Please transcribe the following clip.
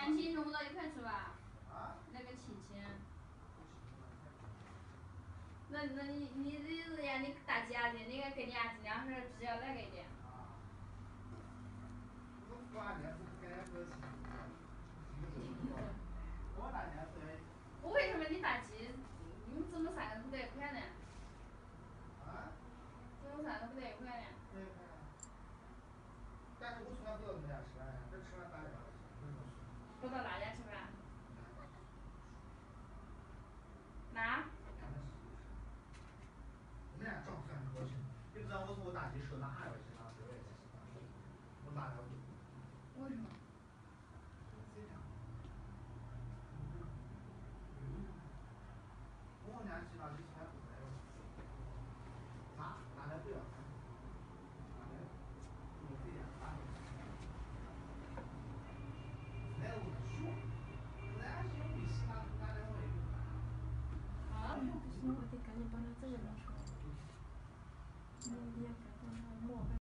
年轻中不到一块吃吧？ 啊？ 那个亲戚。那你这呀，你大姐的那个跟你俺这两份比较那个一点。 我大姐是跟俺哥亲，我大姐是。 我为什么你大姐，你们怎么三个不在一块呢？ 啊？ 怎么三个不在一块呢？ 在一块啊。但是我从来不到他们家吃饭呀，这吃饭大家吃，为什么？ 不到哪家吃饭？哪？ 我们俩账算是高兴，你不知道我从我大姐手拿2块钱拿10块钱，我拿2块。 为什么？ 这样。我们俩去哪里吃饭不来了？拿来不要。拿来，免费点拿来。来我们说，来是用微信拿来我也用。 啊？ 我得赶紧把他这个拿出来。